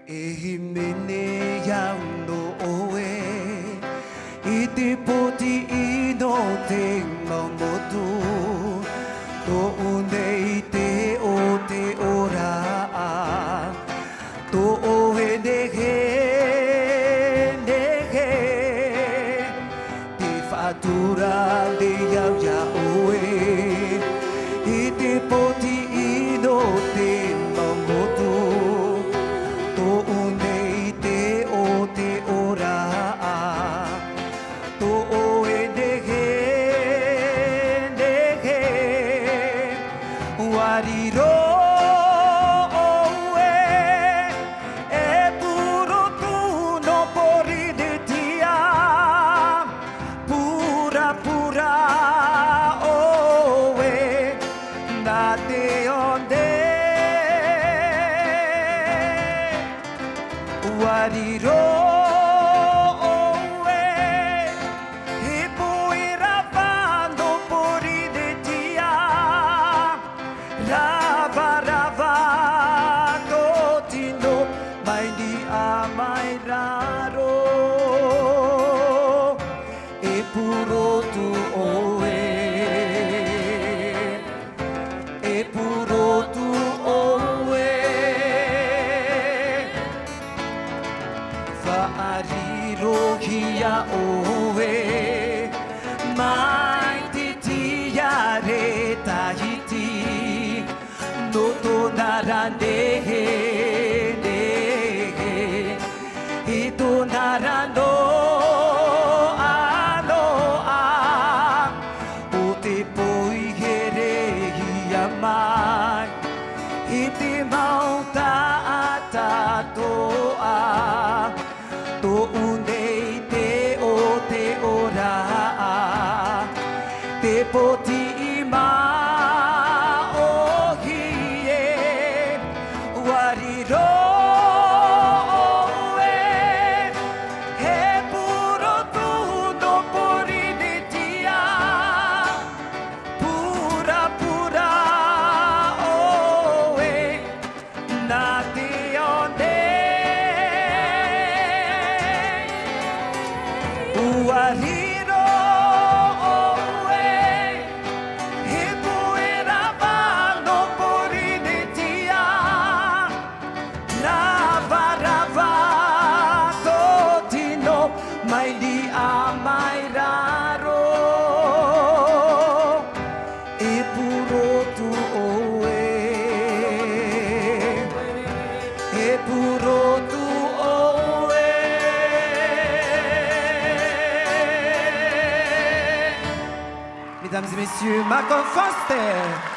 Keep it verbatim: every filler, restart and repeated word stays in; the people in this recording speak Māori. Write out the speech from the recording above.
Ehimene yang no oe iti poti ino te mamotu to une ite o te ora to oe nehe nehe te fatura de yau ya oe iti poti ino te mamotu Wariro oe e puro tu no pori de tia pura pura oe nate onde Wariro Amai raro e puro tu oe e puro tu oe Whaariro hia oe mai te tia re tahiti no tonara nehe Ito narano aloa o te poi here hia mai iti mauta atatoa to unei te o te ora te poti ima o hie wariro Wariro oe e puera vano pori de tia Rava rava totino mai di amai raro e puro tu oe e puro tu Mesdames et messieurs, Marco Foster.